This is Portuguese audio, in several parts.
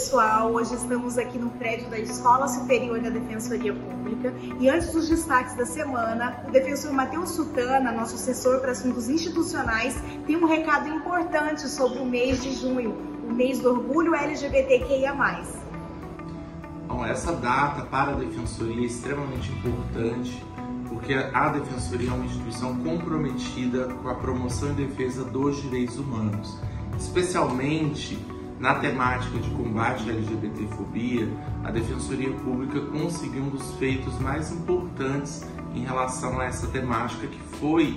pessoal, hoje estamos aqui no prédio da Escola Superior da Defensoria Pública e antes dos destaques da semana, o defensor Matheus Sutana, nosso assessor para assuntos institucionais, tem um recado importante sobre o mês de junho, o mês do orgulho LGBTQIA+. Bom, essa data para a Defensoria é extremamente importante porque a Defensoria é uma instituição comprometida com a promoção e defesa dos direitos humanos, especialmente na temática de combate à LGBTfobia. A Defensoria Pública conseguiu um dos feitos mais importantes em relação a essa temática, que foi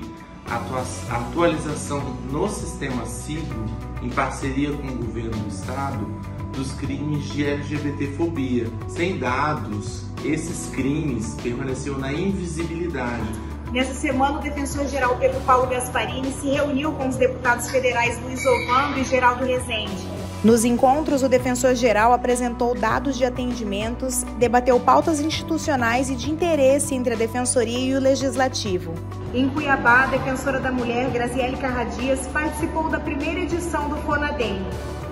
a atualização no sistema civil, em parceria com o governo do Estado, dos crimes de LGBTfobia. Sem dados, esses crimes permaneceram na invisibilidade. Nessa semana, o defensor-geral Pedro Paulo Gasparini se reuniu com os deputados federais Luiz Ovando e Geraldo Rezende. Nos encontros, o defensor-geral apresentou dados de atendimentos, debateu pautas institucionais e de interesse entre a Defensoria e o Legislativo. Em Cuiabá, a defensora da mulher, Graziele Carradias, participou da primeira edição do FONADEM.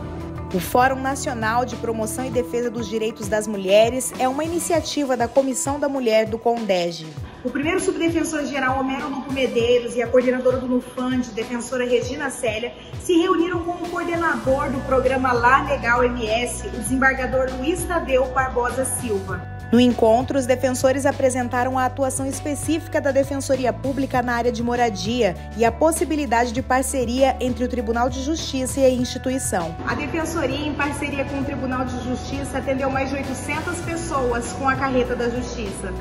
O Fórum Nacional de Promoção e Defesa dos Direitos das Mulheres é uma iniciativa da Comissão da Mulher do CONDEG. O primeiro subdefensor-geral Homero Lupo Medeiros e a coordenadora do NUFAND, defensora Regina Célia, se reuniram com o coordenador do programa Lá Legal MS, o desembargador Luiz Tadeu Barbosa Silva. No encontro, os defensores apresentaram a atuação específica da Defensoria Pública na área de moradia e a possibilidade de parceria entre o Tribunal de Justiça e a instituição. A Defensoria, em parceria com o Tribunal de Justiça, atendeu mais de 800 pessoas com a carreta da Justiça.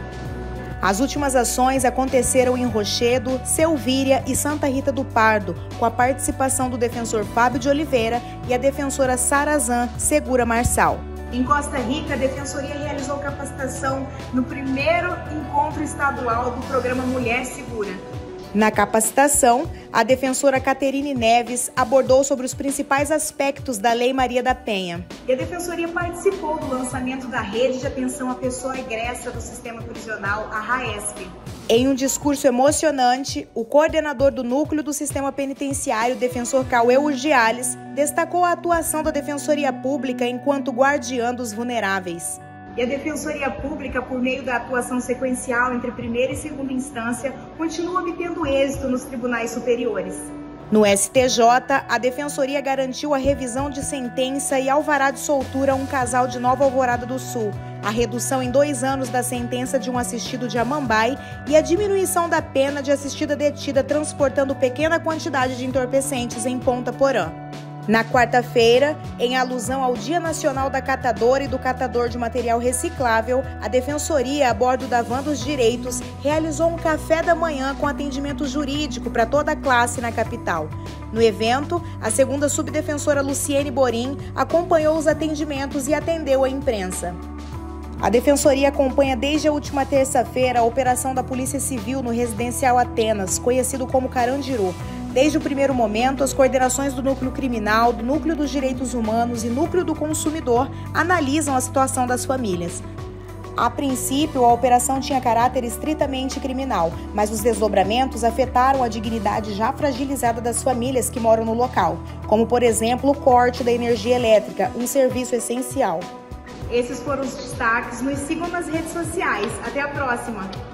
As últimas ações aconteceram em Rochedo, Selvíria e Santa Rita do Pardo, com a participação do defensor Fábio de Oliveira e a defensora Sarazan Segura Marçal. Em Costa Rica, a Defensoria realizou capacitação no primeiro encontro estadual do programa Mulher Segura. Na capacitação, a defensora Caterine Neves abordou sobre os principais aspectos da Lei Maria da Penha. E a Defensoria participou do lançamento da Rede de Atenção à Pessoa Egressa do Sistema Prisional, a RAESP. Em um discurso emocionante, o coordenador do Núcleo do Sistema Penitenciário, defensor Cauê Urgiales, destacou a atuação da Defensoria Pública enquanto guardiã dos vulneráveis. E a Defensoria Pública, por meio da atuação sequencial entre primeira e segunda instância, continua obtendo êxito nos tribunais superiores. No STJ, a Defensoria garantiu a revisão de sentença e alvará de soltura a um casal de Nova Alvorada do Sul, a redução em 2 anos da sentença de um assistido de Amambai e a diminuição da pena de assistida detida transportando pequena quantidade de entorpecentes em Ponta Porã. Na quarta-feira, em alusão ao Dia Nacional da Catadora e do Catador de Material Reciclável, a Defensoria, a bordo da Van dos Direitos, realizou um café da manhã com atendimento jurídico para toda a classe na capital. No evento, a segunda subdefensora Luciene Borim acompanhou os atendimentos e atendeu a imprensa. A Defensoria acompanha desde a última terça-feira a operação da Polícia Civil no Residencial Atenas, conhecido como Carandiru. Desde o primeiro momento, as coordenações do Núcleo Criminal, do Núcleo dos Direitos Humanos e Núcleo do Consumidor analisam a situação das famílias. A princípio, a operação tinha caráter estritamente criminal, mas os desdobramentos afetaram a dignidade já fragilizada das famílias que moram no local, como, por exemplo, o corte da energia elétrica, um serviço essencial. Esses foram os destaques. Nos sigam nas redes sociais. Até a próxima!